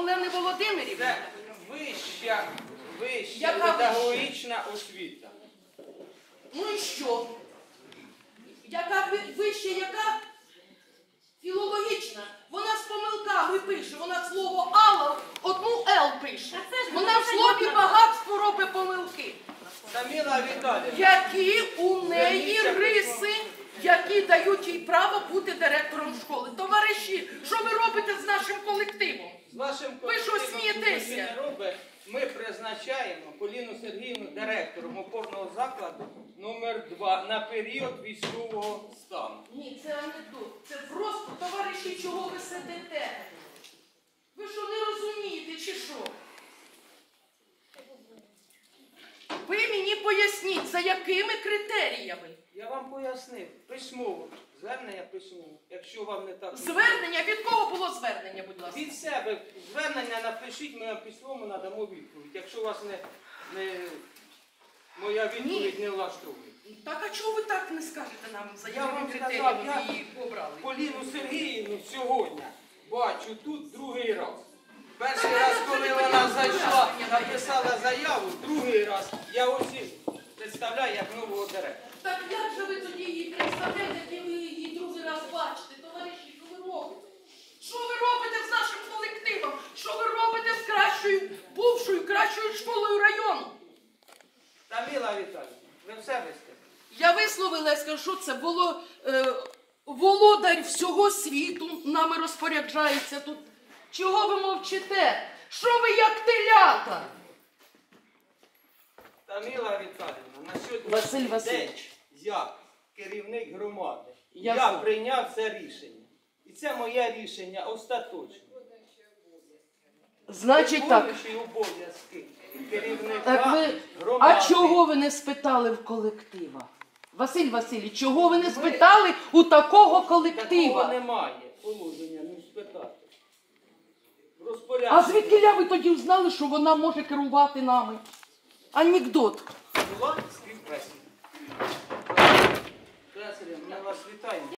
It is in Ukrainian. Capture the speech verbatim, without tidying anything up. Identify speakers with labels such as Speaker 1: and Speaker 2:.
Speaker 1: Олени Володимирівни?
Speaker 2: Це вища, вища
Speaker 1: Яка
Speaker 2: педагогічна освіта.
Speaker 1: Ну і що? Яка ви- вища, яка? Філологічна. Вона з помилками пише, вона слово «ала» одну «л» пише. Вона в слові багатство робить помилки.
Speaker 2: Таміла Віталіївна,
Speaker 1: Які у неї риси, які дають їй право бути директором школи. Товариші, що ви робите з нашим колективом?
Speaker 2: з вашим
Speaker 1: Ви що
Speaker 2: колективом,
Speaker 1: смієтеся?
Speaker 2: який не робить, ми призначаємо Поліну Сергіївну директором опорного закладу номер два на період військового стану.
Speaker 1: Ні, це анекдот. Це просто, товариші, чого ви сидите? Ви що, не розумієте, чи що? Ви мені поясніть, за якими критеріями?
Speaker 2: Я вам пояснив, письмово, звернення письмово, якщо вам не так...
Speaker 1: Звернення? Від кого було звернення, будь ласка?
Speaker 2: Від себе звернення напишіть, ми вам письмово надамо відповідь, якщо вас не, не моя відповідь
Speaker 1: Ні.
Speaker 2: не влаштовує.
Speaker 1: Так, а чого ви так не скажете нам, за
Speaker 2: Я
Speaker 1: якими
Speaker 2: вам сказав,
Speaker 1: критеріями
Speaker 2: я
Speaker 1: ви її обрали?
Speaker 2: Поліну Сергіївну сьогодні бачу тут другий раз. Перший
Speaker 1: Та
Speaker 2: раз,
Speaker 1: це
Speaker 2: коли
Speaker 1: не
Speaker 2: вона
Speaker 1: моя
Speaker 2: зайшла,
Speaker 1: звернення.
Speaker 2: написала заяву, другий раз я ось її представляю як нового директора.
Speaker 1: Так як же ви тоді її представляєте, як ви її другий раз бачите? Товариші, що ви робите? Що ви робите з нашим колективом? Що ви робите з кращою, бувшою, кращою школою району?
Speaker 2: Таміла Віталіївна, ви все висказали?
Speaker 1: Я висловила, я скажу, що це було е, володар всього світу, нами розпоряджається тут. Чого ви мовчите? Що ви як телята?
Speaker 2: Таміла Віталіївна, на сьогодні
Speaker 1: Василь Васильович.
Speaker 2: як керівник громади,
Speaker 1: Я
Speaker 2: я,
Speaker 1: знаю.
Speaker 2: прийняв це рішення. І це моє рішення остаточне.
Speaker 1: Значить так.
Speaker 2: Виконуючий обов'язки керівника
Speaker 1: Так ви,
Speaker 2: громади.
Speaker 1: а чого ви не спитали в колектива? Василь Васильович, чого ви не спитали у такого
Speaker 2: Такого
Speaker 1: колектива?
Speaker 2: немає положення, не спитати.
Speaker 1: А
Speaker 2: Розпорядження.
Speaker 1: звідки ви тоді знали, що вона може керувати нами? Анекдот.
Speaker 2: Була співбесіда. Кесаря, ми вас вітаємо.